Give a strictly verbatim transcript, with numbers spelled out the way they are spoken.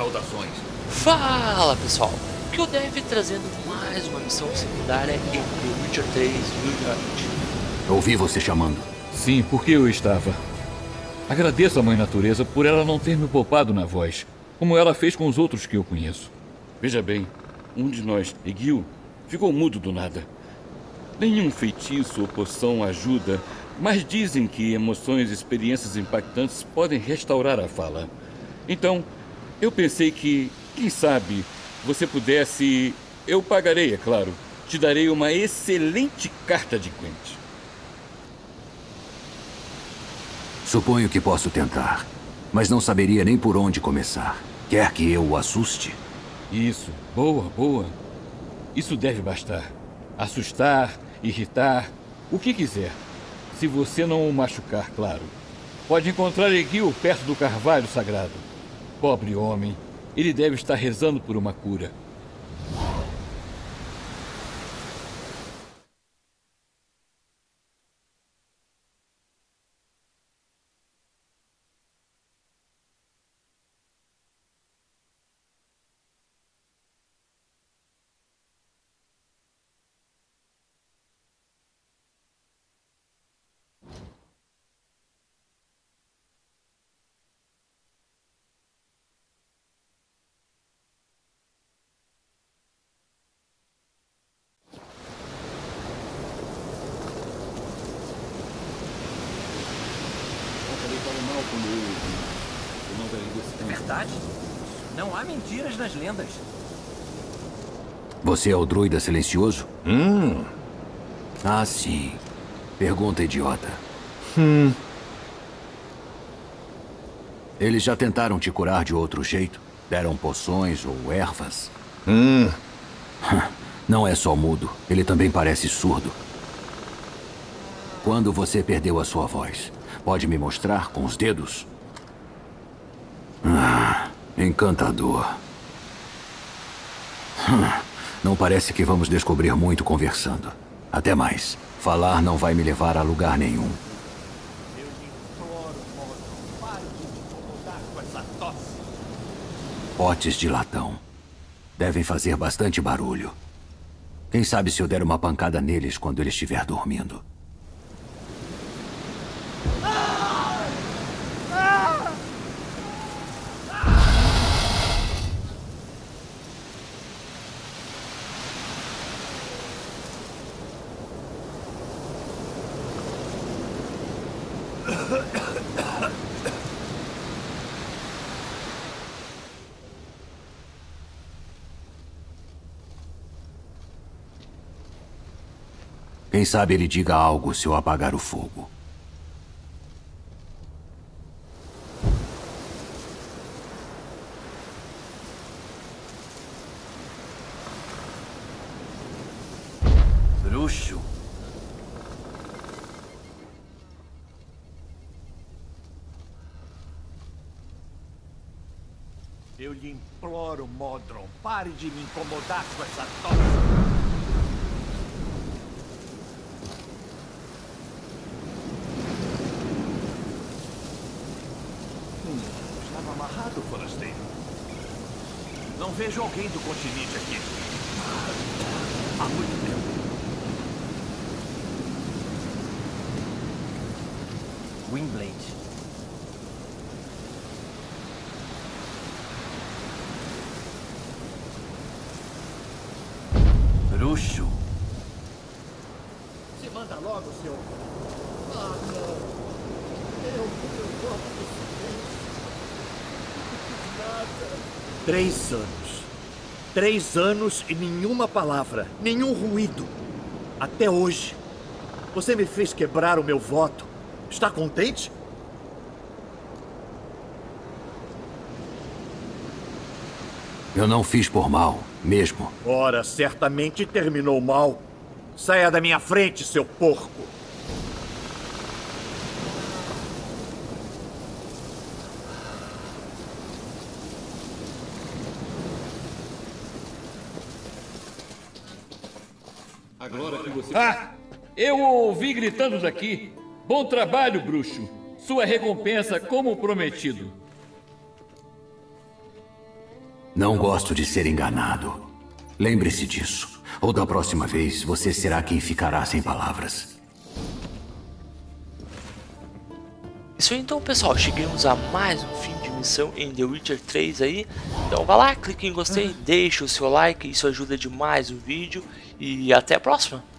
saudações. Fala, pessoal. Que eu deve trazendo mais uma missão secundária em The Witcher três Wild Hunt. Ouvi você chamando. Sim, porque eu estava. Agradeço a Mãe Natureza por ela não ter me poupado na voz, como ela fez com os outros que eu conheço. Veja bem, um de nós, Egil, ficou mudo do nada. Nenhum feitiço ou poção ajuda, mas dizem que emoções e experiências impactantes podem restaurar a fala. Então, eu pensei que, quem sabe, você pudesse... Eu pagarei, é claro. Te darei uma excelente carta de Gwent. Suponho que posso tentar, mas não saberia nem por onde começar. Quer que eu o assuste? Isso, boa, boa. Isso deve bastar. Assustar, irritar, o que quiser. Se você não o machucar, claro. Pode encontrar Egil perto do carvalho sagrado. Pobre homem, ele deve estar rezando por uma cura. É verdade? Não há mentiras nas lendas. Você é o druida silencioso? Hum. Ah, sim. Pergunta idiota. Hum. Eles já tentaram te curar de outro jeito? Deram poções ou ervas? Hum. Não é só mudo, ele também parece surdo. Quando você perdeu a sua voz, pode me mostrar com os dedos? Ah, encantador. Não parece que vamos descobrir muito conversando. Até mais. Falar não vai me levar a lugar nenhum. Eu lhe imploro, Modron, pare de me incomodar com essa tosse. Potes de latão. Devem fazer bastante barulho. Quem sabe se eu der uma pancada neles quando ele estiver dormindo. Quem sabe ele diga algo se eu apagar o fogo. Bruxo. Eu lhe imploro, Modron, pare de me incomodar com essa tosse. Amarrado, forasteiro. Não vejo alguém do continente aqui. Há muito tempo. Windblade. Bruxo. Se manda logo, senhor. Ah, não. Eu, eu gosto do silêncio. Três anos. Três anos e nenhuma palavra, nenhum ruído. Até hoje. Você me fez quebrar o meu voto. Está contente? Eu não fiz por mal, mesmo. Ora, certamente terminou mal. Saia da minha frente, seu porco. Agora que você... Ah! Eu o ouvi gritando daqui. Bom trabalho, bruxo. Sua recompensa como prometido. Não gosto de ser enganado. Lembre-se disso. Ou da próxima vez, você será quem ficará sem palavras. Isso aí, então, pessoal, chegamos a mais um fim de missão em The Witcher três aí. Então vai lá, clique em gostei, deixa o seu like, isso ajuda demais o vídeo e até a próxima.